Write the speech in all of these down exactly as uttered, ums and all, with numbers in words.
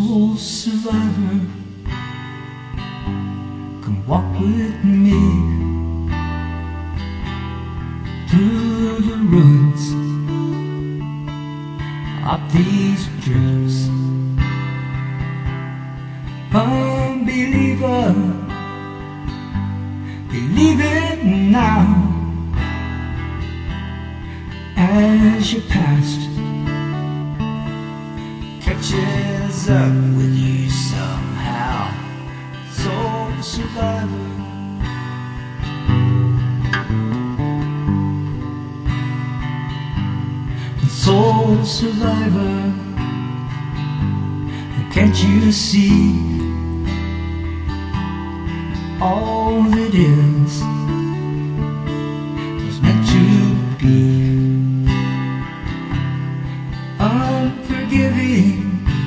Soul survivor, come walk with me through the ruins of these dreams. Unbeliever, believe it now, as your past catches up with you somehow. Soul survivor, soul survivor, can't you see all that is was meant to be? Unforgiving,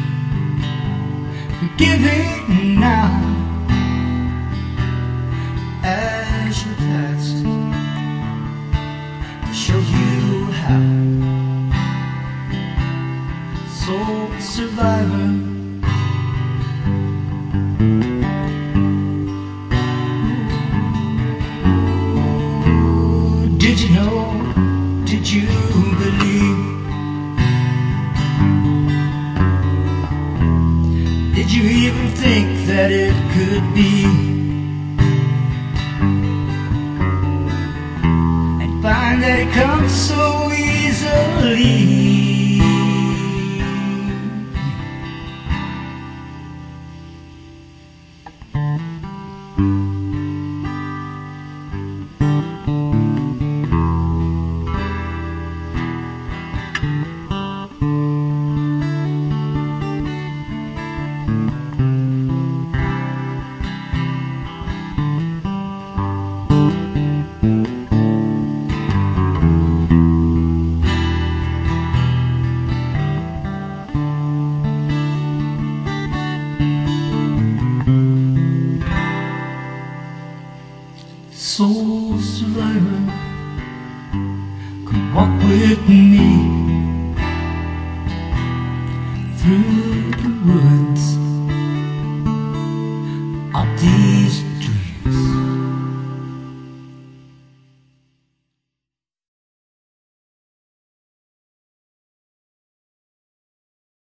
forgiving now, as your past will show you how. Soul survivor, did you know, did you believe? Did you even think that it could be? And find that it comes so easily. Soul survivor, come walk with me through the woods